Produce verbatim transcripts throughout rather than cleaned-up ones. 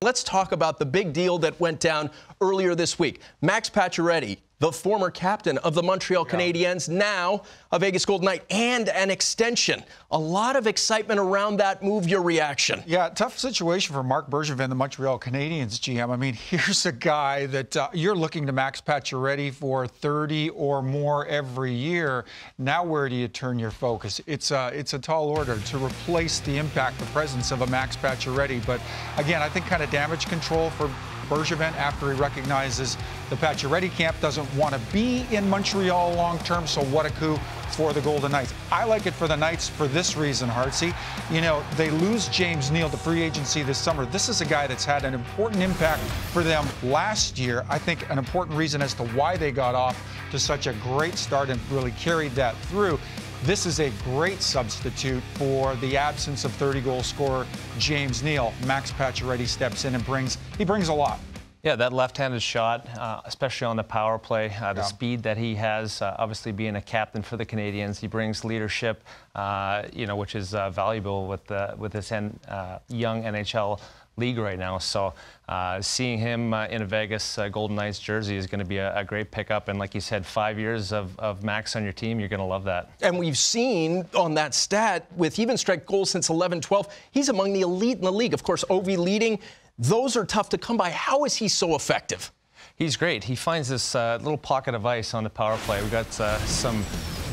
Let's talk about the big deal that went down earlier this week. Max Pacioretty, the former captain of the Montreal Canadiens, yeah. now a Vegas Golden Knight, and an extension. A lot of excitement around that move. Your reaction? Yeah, tough situation for Marc Bergevin, the Montreal Canadiens G M. I mean, here's a guy that uh, you're looking to Max Pacioretty for thirty or more every year. Now where do you turn your focus? It's a, it's a tall order to replace the impact, the presence of a Max Pacioretty. But again, I think kind of damage control for Bergevin after he recognizes the Pacioretty camp doesn't want to be in Montreal long term, so what a coup for the Golden Knights. I like it for the Knights for this reason, Hartsey. You know, they lose James Neal to free agency this summer. This is a guy that's had an important impact for them last year. I think an important reason as to why they got off to such a great start and really carried that through. This is a great substitute for the absence of thirty-goal scorer James Neal. Max Pacioretty steps in and brings he brings a lot. Yeah, that left-handed shot, uh, especially on the power play, uh, the yeah. speed that he has, uh, obviously being a captain for the Canadiens, he brings leadership, uh, you know, which is uh, valuable with the, with this en uh, young N H L league right now. So uh, seeing him uh, in a Vegas uh, Golden Knights jersey is going to be a, a great pickup. And like you said, five years of, of Max on your team, you're going to love that. And we've seen on that stat, with even strike goals since eleven twelve, he's among the elite in the league. Of course, Ovi leading. Those are tough to come by. How is he so effective? He's great. He finds this uh, little pocket of ice on the power play. We've got uh, some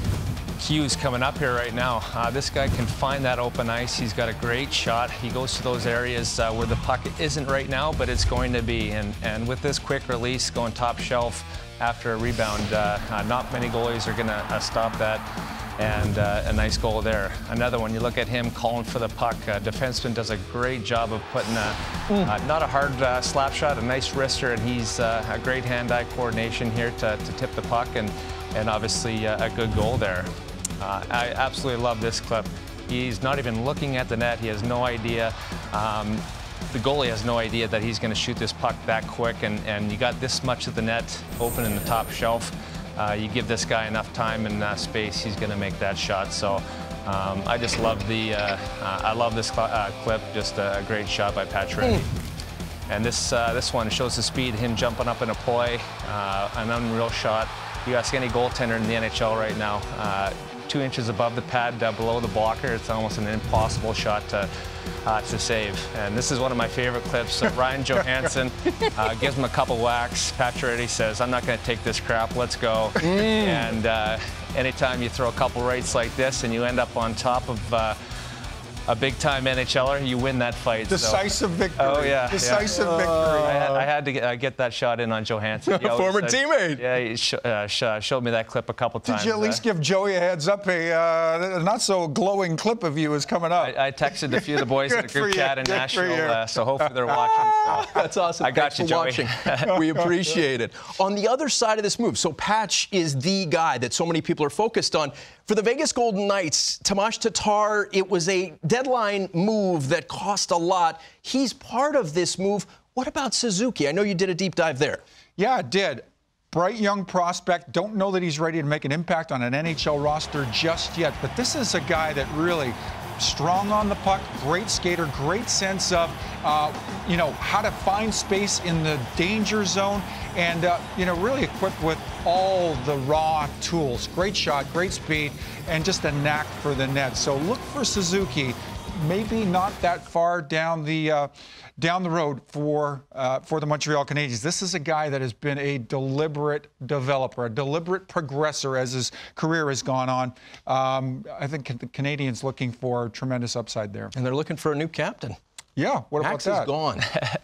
cues coming up here right now. Uh, this guy can find that open ice. He's got a great shot. He goes to those areas uh, where the puck isn't right now, but it's going to be. And, and with this quick release going top shelf after a rebound, uh, uh, not many goalies are going to uh, stop that. And uh, a nice goal there. Another one, you look at him calling for the puck. Uh, defenseman does a great job of putting a, mm. uh, not a hard uh, slap shot, a nice wrister, and he's uh, a great hand-eye coordination here to, to tip the puck, and, and obviously uh, a good goal there. Uh, I absolutely love this clip. He's not even looking at the net. He has no idea. Um, the goalie has no idea that he's going to shoot this puck that quick, and, and you got this much of the net open in the top shelf. Uh, you give this guy enough time and uh, space, he's going to make that shot. So um, I just love the, uh, uh, I love this cl uh, clip. Just a great shot by Pacioretty. Mm. And this uh, this one shows the speed, him jumping up in a play, uh, an unreal shot. You ask any goaltender in the N H L right now, uh, two inches above the pad, uh, below the blocker, it's almost an impossible shot to, uh, to save. And this is one of my favorite clips. Uh, Ryan Johansson uh, gives him a couple whacks. Patrick says, I'm not going to take this crap, let's go. Mm. And uh, anytime you throw a couple rights like this and you end up on top of uh, a big-time N H L er, you win that fight. Decisive so. victory. Oh, yeah. Decisive yeah. victory. I had, I had to get, uh, get that shot in on Johansson. A former said, teammate. Yeah, he sh uh, sh showed me that clip a couple times. Did you at least uh, give Joey a heads up? A uh, not-so-glowing clip of you is coming up. I, I texted a few of the boys in the group chat in Good Nashville, uh, so hopefully they're watching. So. That's awesome. I got Thanks you, for Joey. watching. We appreciate it. On the other side of this move, so Patch is the guy that so many people are focused on. For the Vegas Golden Knights, Tomas Tatar, it was a deadline move that cost a lot. He's part of this move. What about Suzuki? I know you did a deep dive there. Yeah, it did. Bright young prospect. Don't know that he's ready to make an impact on an N H L roster just yet. But this is a guy that really strong on the puck, great skater, great sense of, uh, you know, how to find space in the danger zone, and, uh, you know, really equipped with all the raw tools. Great shot, great speed, and just a knack for the net. So look for Suzuki, maybe not that far down the uh, down the road for uh, for the Montreal Canadiens. This is a guy that has been a deliberate developer, a deliberate progressor as his career has gone on. Um, I think the Canadiens looking for tremendous upside there. And they're looking for a new captain. Yeah, what Max about that? Max is gone.